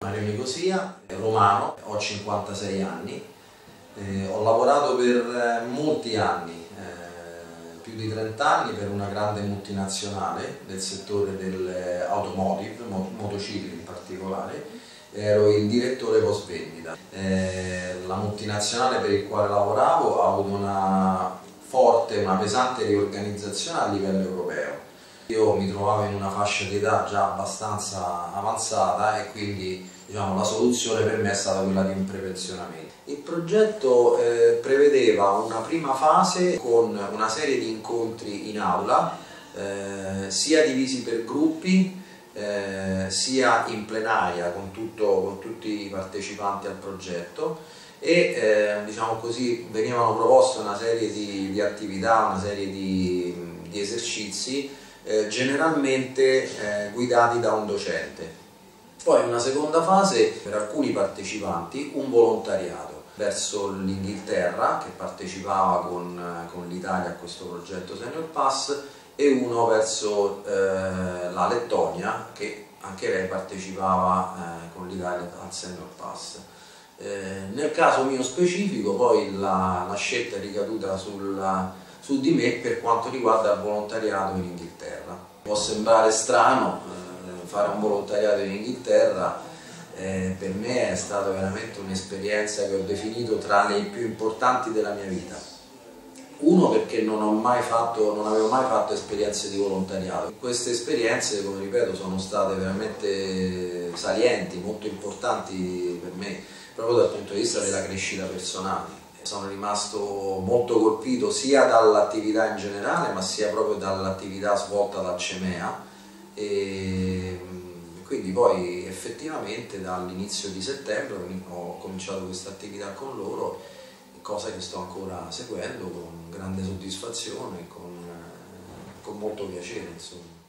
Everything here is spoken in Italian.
Mario Nicosia, romano, ho 56 anni, ho lavorato per molti anni, più di 30 anni per una grande multinazionale nel settore dell'automotive, motocicli in particolare. Ero il direttore post vendita. La multinazionale per il quale lavoravo ha avuto una pesante riorganizzazione a livello europeo. Io mi trovavo in una fascia di età già abbastanza avanzata e quindi la soluzione per me è stata quella di un prepensionamento. Il progetto prevedeva una prima fase con una serie di incontri in aula, sia divisi per gruppi, sia in plenaria con tutti i partecipanti al progetto e venivano proposte una serie di attività, una serie di esercizi generalmente guidati da un docente. Poi in una seconda fase per alcuni partecipanti un volontariato verso l'Inghilterra che partecipava con l'Italia a questo progetto Senior Pass e uno verso la Lettonia che anche lei partecipava con l'Italia al Senior Pass. Nel caso mio specifico poi la scelta è ricaduta su di me per quanto riguarda il volontariato in Inghilterra. Può sembrare strano fare un volontariato in Inghilterra, per me è stata veramente un'esperienza che ho definito tra le più importanti della mia vita. Uno, perché non avevo mai fatto esperienze di volontariato. Queste esperienze, come ripeto, sono state veramente salienti, molto importanti per me, proprio dal punto di vista della crescita personale. Sono rimasto molto colpito sia dall'attività in generale, ma sia proprio dall'attività svolta dal CEMEA. E quindi poi effettivamente dall'inizio di settembre ho cominciato questa attività con loro, cosa che sto ancora seguendo con grande soddisfazione e con molto piacere, insomma.